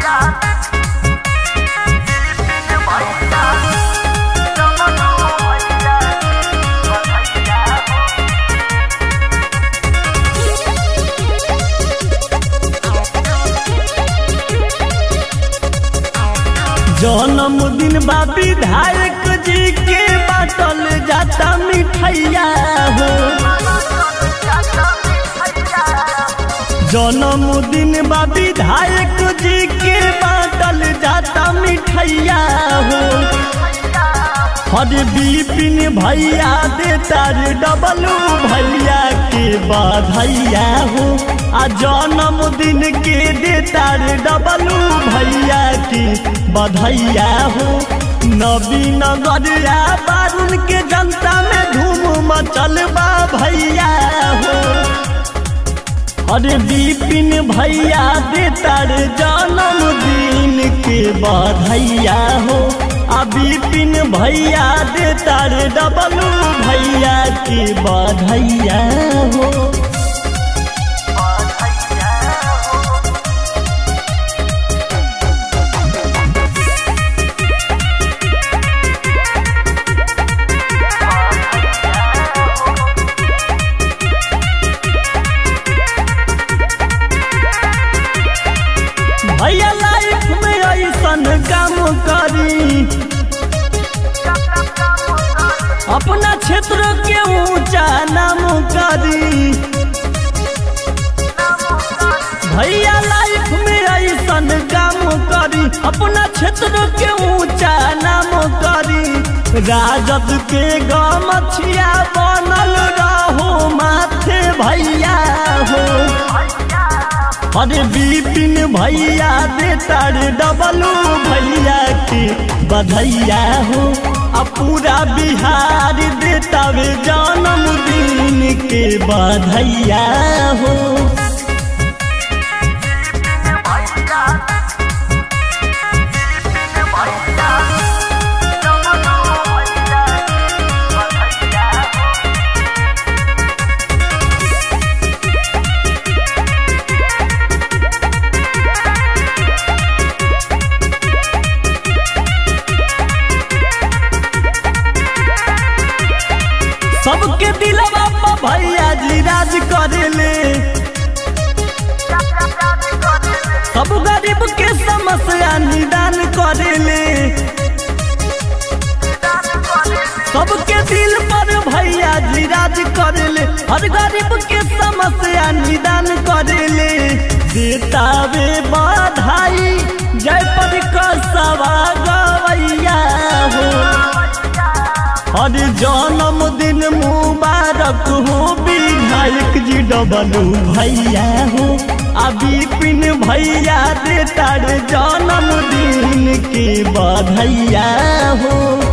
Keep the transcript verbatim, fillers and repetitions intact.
जन्मदिन बा विधायक जी के बाटल जाता मिठाइया हो। जन्मदिन बा विधायक जी के बाटल जाता मिठाइया हो। हर बिपिन भैया देता रे डबलू भैया के बधाइया हो। आ जन्मदिन के देता रे डबलू भैया के बधाइया हो। नवीन गरिया बारुन के जनता में धूम मचल बा भैया हो। अरे बिपिन भैया देता रे जन्मदिन के बधाइया हो। आ बिपिन भैया देता रे डबलू भैया के बधाइया हो। भैया लाइफ में ऐसन काम करी अपना क्षेत्र के ऊंचा नाम करी। भैया लाइफ में ऐसन काम करी अपना क्षेत्र के ऊंचा नाम करी। राजद के गमछिया बनल रहो माथे भैया हो। अरे बिपिन भैया देता रे डबलू भैया के बधाइया हो। आ पूरा बिहार देता रे जन्मदिन के बधाइया हो। सबके दिलवा पर भैया जी राज करेले। सब गरीब के समस्या निदान करेले। सबके दिल पर भैया जी राज करेले। हर गरीब के समस्या निदान करेले। देता वे बधाई जय पर कसवा गवैया हो। हर जन्मदिन मुबारक हो विधायक जी डबलू भैया हो। आ बिपिन भैया देता रे जन्मदिन के बधाइया हो।